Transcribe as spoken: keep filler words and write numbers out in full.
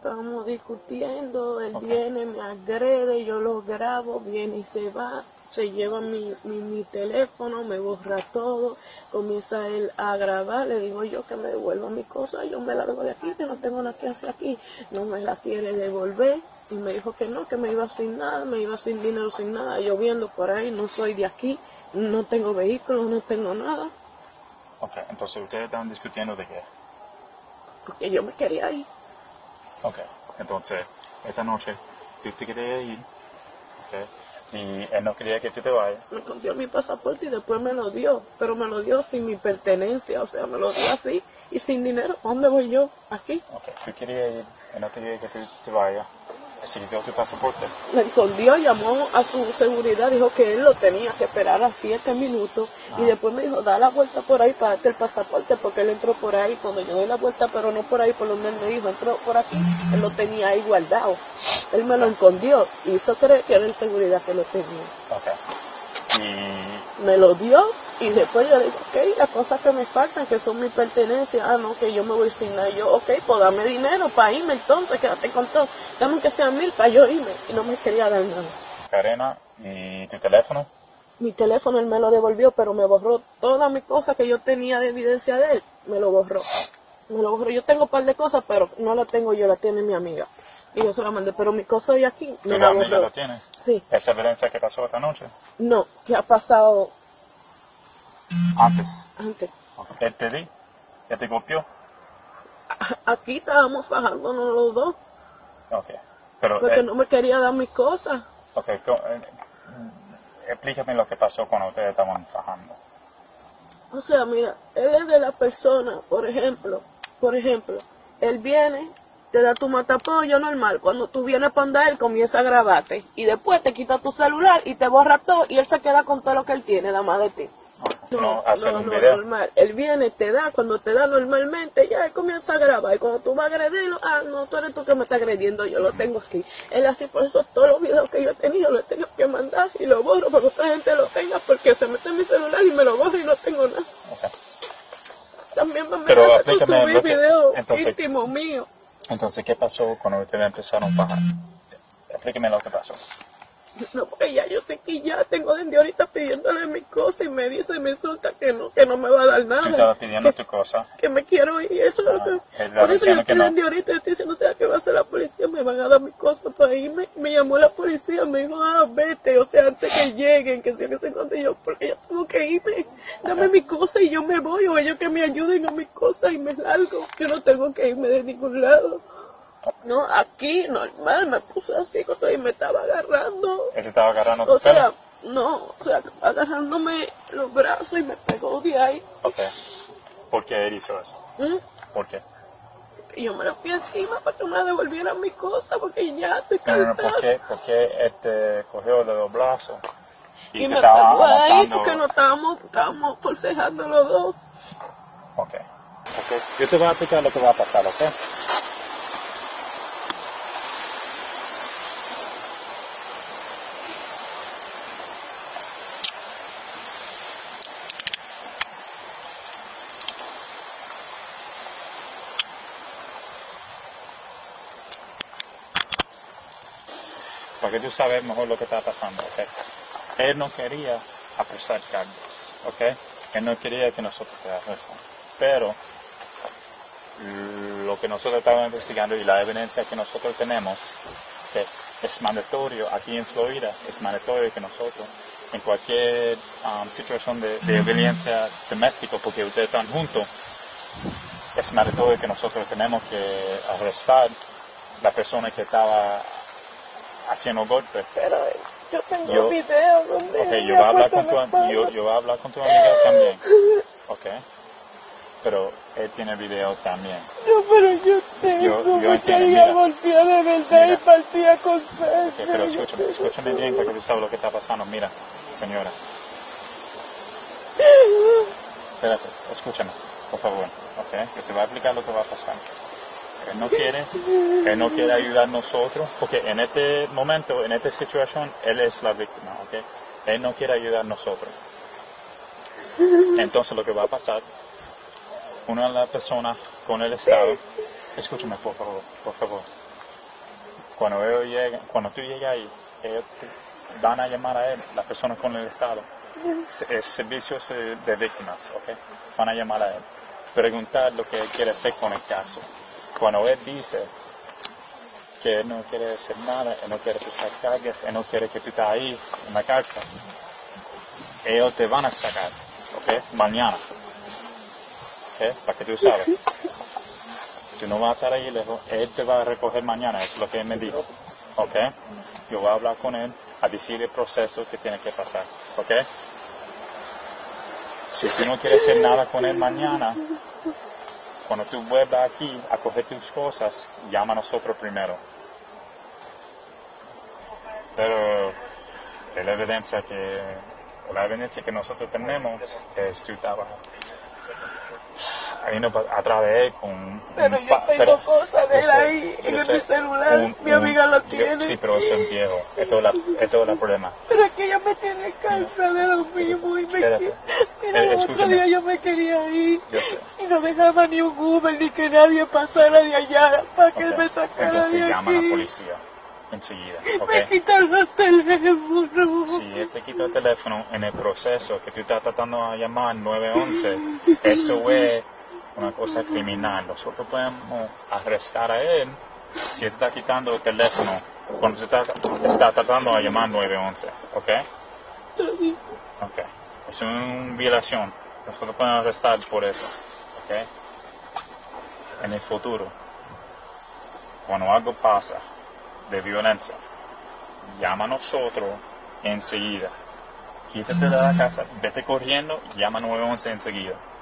estábamos discutiendo, él Okay. viene, me agrede, yo lo grabo, viene y se va, se lleva mi, mi, mi teléfono, me borra todo, comienza él a grabar, le digo yo que me devuelva mi cosa, yo me largo de aquí, que no tengo nada que hacer aquí, no me la quiere devolver, y me dijo que no, que me iba sin nada, me iba sin dinero, sin nada, lloviendo por ahí, no soy de aquí, no tengo vehículo, no tengo nada. Ok, entonces ustedes estaban discutiendo de qué. Porque yo me quería ir. Ok, entonces esta noche tú te querías ir, ok, y él no quería que tú te vayas. Me escondió mi pasaporte y después me lo dio, pero me lo dio sin mi pertenencia, o sea, me lo dio así y sin dinero. ¿A dónde voy yo? Aquí. Ok, tú querías ir, él no quería que tú te vayas, así que dio tu pasaporte. Me escondió, llamó a su seguridad, dijo que él lo tenía que esperar a siete minutos Ah. y después me dijo, da la vuelta por ahí para darte el pasaporte, porque él entró por ahí, cuando yo doy la vuelta, pero no por ahí, por donde él me dijo, entró por aquí, él lo tenía ahí guardado. Él me lo escondió y hizo creer que era el seguridad que lo tenía. Ok, y Me lo dio y después yo le digo, ok, las cosas que me faltan, que son mis pertenencias, ah, no, que yo me voy sin nada. Yo, ok, pues dame dinero para irme entonces, quédate con todo. Dame aunque sea mil para yo irme. Y no me quería dar nada. Karena, ¿y tu teléfono? Mi teléfono él me lo devolvió, pero me borró todas mis cosas que yo tenía de evidencia de él. Me lo borró. Me lo borró. Yo tengo un par de cosas, pero no la tengo yo, la tiene mi amiga. Y yo se la mandé, pero mi cosa hoy aquí me ¿Tu la amiga borró. lo tiene? Sí. ¿Esa evidencia que pasó esta noche? No, que ha pasado Antes. antes. Okay. ¿Él te di? ¿Él te golpeó? Aquí estábamos fajándonos los dos, Ok, pero... porque eh, no me quería dar mis cosas. ok, co- eh, explícame lo que pasó cuando ustedes estaban fajando. O sea, mira, él es de la persona, por ejemplo, por ejemplo, él viene, te da tu matapollo normal, cuando tú vienes para andar, él comienza a grabarte, y después te quita tu celular y te borra todo, y él se queda con todo lo que él tiene, nada más de ti. No, No, hacer no, un no, video. normal. Él viene, te da, cuando te da normalmente, ya él comienza a grabar. Y cuando tú vas a agredirlo, ah, no, tú eres tú que me estás agrediendo, yo lo tengo aquí. Él así, por eso todos los videos que yo he tenido los tengo que mandar y lo borro para que otra gente lo tenga, porque se mete en mi celular y me lo borro y no tengo nada. Okay. También me Pero amenaza con explícame subir lo que- videos entonces- íntimos míos. Entonces, ¿qué pasó cuando ustedes empezaron a fajar? Explíqueme lo que pasó. No, porque ya yo sé que ya tengo desde ahorita pidiéndole mi cosa y me dice, me insulta que no, que no me va a dar nada. Tú estabas pidiendo que, tu cosa. que me quiero ir, eso es lo Ah, que... él estaba Por eso yo diciendo que estoy no. desde ahorita, estoy diciendo, o sea, que va a ser la policía, me van a dar mi cosa para irme. Me llamó la policía, me dijo, ah, vete, o sea, antes que lleguen, que sea que se encuentre yo, porque yo tengo que irme. Dame Ajá. mi cosa y yo me voy, o ellos que me ayuden a mi cosa y me largo. Yo no tengo que irme de ningún lado. No, aquí, normal, me puse así cuando y me estaba agarrando. Él te estaba agarrando tu O sea, pelo. no, o sea, agarrándome los brazos y me pegó de ahí. Ok. ¿Por qué él hizo eso? ¿Mm? ¿Por qué? Y yo me lo fui encima para que me devolvieran mi cosa, porque ya estoy No, no, no, cansada. ¿por qué? ¿Por qué él te cogió de los brazos? Y, te me estaba pegó ahí aguantando? porque no estábamos, estábamos forcejando los dos. Ok. Ok. Yo te voy a explicar lo que va a pasar, ¿ok? Para que tú sabes mejor lo que está pasando, ¿ok? Él no quería apresar cargos, ¿ok? Él no quería que nosotros te arresten. Pero lo que nosotros estamos investigando y la evidencia que nosotros tenemos, que es mandatorio aquí en Florida, es mandatorio que nosotros, en cualquier um, situación de, de violencia doméstica, porque ustedes están juntos, es mandatorio que nosotros tenemos que arrestar la persona que estaba haciendo golpes. Pero yo tengo Yo- videos donde Ok, yo ella voy a hablar puesta con la tu, espalda. yo, yo voy a hablar con tu amiga también, ok, pero él tiene video también. No, pero yo tengo, Yo- yo me entiendo, quería mira. golpear de verdad Mira. y partía con sangre. Ok, pero escúchame, escúchame bien para que tú sabes lo que está pasando. Mira, señora, espérate, escúchame, por favor, ok, yo te voy a explicar lo que va a pasar. Él no quiere, él no quiere ayudar a nosotros, porque en este momento, en esta situación, él es la víctima, ok. Él no quiere ayudar a nosotros. Entonces lo que va a pasar, una de las personas con el Estado, escúchame por favor, por favor, Cuando ellos llegan, cuando tú llegas ahí, ellos te van a llamar a él, las personas con el Estado, es servicios de víctimas, ¿ok? Van a llamar a él, preguntar lo que él quiere hacer con el caso. Cuando él dice que él no quiere hacer nada, él no quiere pisar cargas, él no quiere que tú estés ahí en la cárcel, ellos te van a sacar, ¿ok? Mañana, ¿ok? Para que tú sabes. Tú no vas a estar ahí lejos, él te va a recoger mañana, eso es lo que él me dijo, ¿ok? Yo voy a hablar con él, a decir el proceso que tiene que pasar, ¿ok? Si tú no quieres hacer nada con él mañana, cuando tú vuelvas aquí a coger tus cosas, llama a nosotros primero. Pero la evidencia que, la evidencia que nosotros tenemos es tu trabajo. Hay uno atrás de él con... Pero yo tengo pero, cosas de él ahí en sé, mi celular, un, mi amiga un, lo tiene. Yo, sí, pero eso es viejo, esto es la, esto es el problema. Pero es que ella me tiene cansada de lo mismo y me quiere... Mira, el otro día yo me quería ir y no dejaba ni un Uber ni que nadie pasara de allá para que okay. él me sacara Entonces, de aquí. Llama a la policía enseguida, ¿okay? Me quitaron el teléfono. Si él te quita el teléfono en el proceso que tú estás tratando de llamar nueve once, eso es una cosa criminal. Nosotros podemos arrestar a él si él está quitando el teléfono cuando se está, está tratando de llamar nueve once, ¿ok? Ok. Es una violación. Nosotros podemos arrestar por eso, ¿ok? En el futuro, cuando algo pasa de violencia, llama a nosotros enseguida. Quítate de la casa, vete corriendo, llama nueve once enseguida.